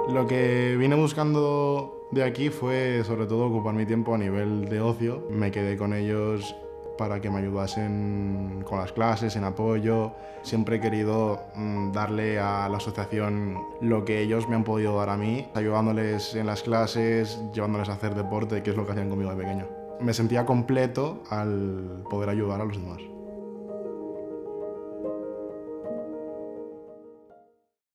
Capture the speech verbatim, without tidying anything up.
Lo que vine buscando de aquí fue sobre todo ocupar mi tiempo a nivel de ocio. Me quedé con ellos para que me ayudasen con las clases, en apoyo. Siempre he querido mm, darle a la asociación lo que ellos me han podido dar a mí, ayudándoles en las clases, llevándoles a hacer deporte, que es lo que hacían conmigo de pequeño. Me sentía completo al poder ayudar a los demás.